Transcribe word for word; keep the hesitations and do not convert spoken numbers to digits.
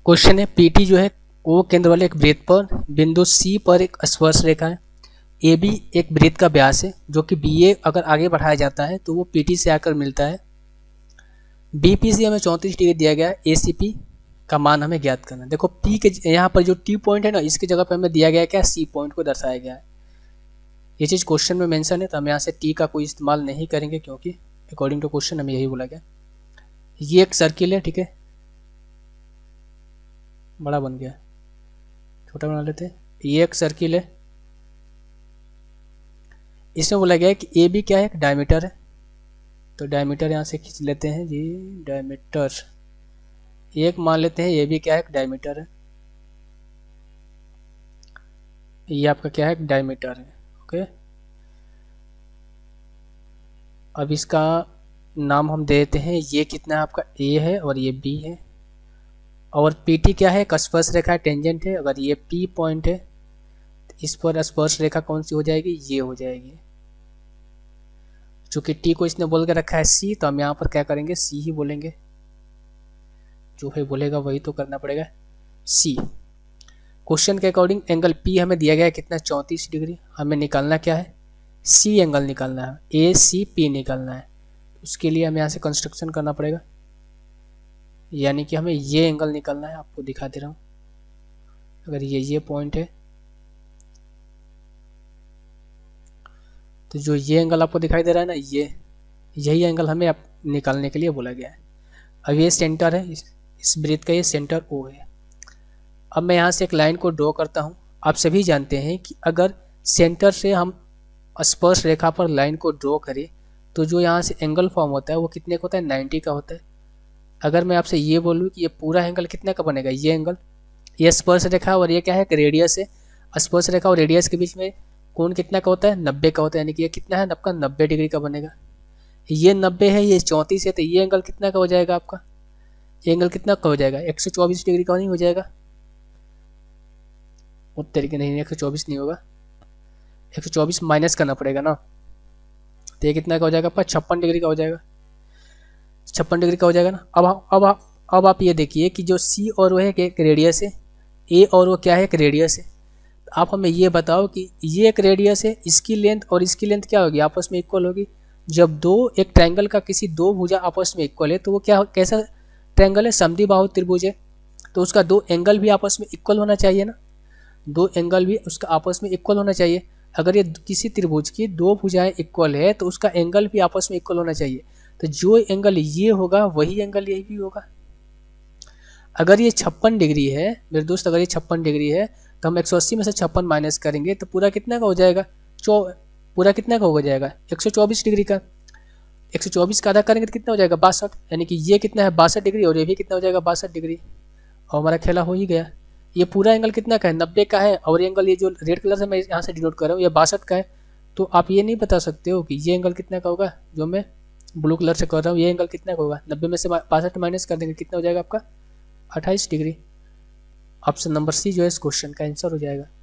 Question है PT जो है वो केंद्र वाले एक वृत्त पर बिंदु सी पर एक स्पर्श रेखा है। ए बी एक वृत्त का व्यास है जो कि बी ए अगर आगे बढ़ाया जाता है तो वो पीटी से आकर मिलता है। बी पी से हमें चौंतीस डिग्री दिया गया है। ए सी पी का मान हमें ज्ञात करना है। देखो पी के यहाँ पर जो टी पॉइंट है ना, इसकी जगह पर हमें दिया गया है क्या, सी पॉइंट को दर्शाया गया है। ये चीज़ क्वेश्चन में मेंशन है तो हम यहाँ से टी का कोई इस्तेमाल नहीं करेंगे क्योंकि अकॉर्डिंग टू क्वेश्चन हमें यही बोला गया। ये एक सर्किल है, ठीक है, बड़ा बन गया, छोटा बना लेते हैं। ये एक सर्किल है, इसमें बोला गया है कि ए बी क्या है, एक डायमीटर है। तो डायमीटर यहाँ से खींच लेते हैं जी, डायमीटर एक मान लेते हैं। ए बी क्या है, एक डायमीटर है। ये आपका क्या है, एक डायमीटर है। ओके, अब इसका नाम हम दे देते हैं। ये कितना है आपका, ए है और ये बी है। और पी टी क्या है, स्पर्श रेखा टेंजेंट है। अगर ये पी पॉइंट है तो इस पर स्पर्श रेखा कौन सी हो जाएगी, ये हो जाएगी। चूंकि टी को इसने बोल के रखा है सी, तो हम यहाँ पर क्या करेंगे, सी ही बोलेंगे। जो है बोलेगा वही तो करना पड़ेगा, सी। क्वेश्चन के अकॉर्डिंग एंगल पी हमें दिया गया है कितना, चौंतीस डिग्री। हमें निकालना क्या है, सी एंगल निकालना है, ए सी पी निकालना है। उसके लिए हमें यहाँ से कंस्ट्रक्शन करना पड़ेगा, यानी कि हमें ये एंगल निकालना है। आपको दिखा दे रहा हूँ, अगर ये ये पॉइंट है तो जो ये एंगल आपको दिखाई दे रहा है ना, ये यही एंगल हमें आप निकालने के लिए बोला गया है। अब ये सेंटर है, इस, इस वृत्त का ये सेंटर ओ है। अब मैं यहाँ से एक लाइन को ड्रॉ करता हूँ। आप सभी जानते हैं कि अगर सेंटर से हम स्पर्श रेखा पर लाइन को ड्रॉ करें तो जो यहाँ से एंगल फॉर्म होता है वो कितने का होता है, नाइन्टी का होता है। अगर मैं आपसे ये बोलूँ कि ये पूरा एंगल कितने का बनेगा, ये एंगल, ये स्पर्श रेखा और ये क्या है, रेडियस है। स्पर्श रेखा और रेडियस के बीच में कोण कितना का होता है, नब्बे का होता है। यानी कि ये कितना है आपका, नब्बे डिग्री का बनेगा। ये नब्बे है, ये चौंतीस है, तो ये एंगल कितना का हो जाएगा आपका, ये एंगल कितना का हो जाएगा, एक सौ चौबीस डिग्री का नहीं हो जाएगा। उस तरीके नहीं, एक सौ चौबीस नहीं होगा, एक सौ चौबीस माइनस करना पड़ेगा ना। तो ये कितना का हो जाएगा आपका, छप्पन डिग्री का हो जाएगा, छप्पन डिग्री का हो जाएगा ना। अब अब आप अब आप ये देखिए कि जो सी और वो है एक रेडियस है, ए और वो क्या है, एक रेडियस है। आप हमें ये बताओ कि ये एक रेडियस है, इसकी लेंथ और इसकी लेंथ क्या होगी, आपस में इक्वल होगी। जब दो एक ट्रायंगल का किसी दो भुजा आपस में इक्वल है तो वो क्या, कैसा ट्रायंगल है, समद्विबाहु त्रिभुज है। तो उसका दो एंगल भी आपस में इक्वल होना चाहिए ना, दो एंगल भी उसका आपस में इक्वल होना चाहिए। अगर ये किसी त्रिभुज की दो भुजाएं इक्वल है तो उसका एंगल भी आपस में इक्वल होना चाहिए। तो जो एंगल ये होगा वही एंगल यही भी होगा। अगर ये छप्पन डिग्री है मेरे दोस्त, अगर ये छप्पन डिग्री है तो हम एक सौ अस्सी में से छप्पन माइनस करेंगे तो पूरा कितना का हो जाएगा, चौ पूरा कितना का हो जाएगा, एक सौ चौबीस डिग्री का। एक सौ चौबीस का आधा करेंगे तो कितना हो जाएगा, बासठ। यानी कि ये कितना है, बासठ डिग्री, और ये भी कितना हो जाएगा, बासठ डिग्री। और हमारा खेला हो ही गया। ये पूरा एंगल कितना का है, नब्बे का है। और ये एंगल ये जो रेड कलर से मैं यहाँ से डिनोट कर रहा हूँ ये बासठ का है। तो आप ये नहीं बता सकते हो कि ये एंगल कितना का होगा, जो मैं ब्लू कलर से कर रहा हूँ ये एंगल कितना का होगा। नब्बे में से बासठ माइनस कर देंगे कितना हो जाएगा आपका, अट्ठाईस डिग्री। ऑप्शन नंबर सी जो है इस क्वेश्चन का आंसर हो जाएगा।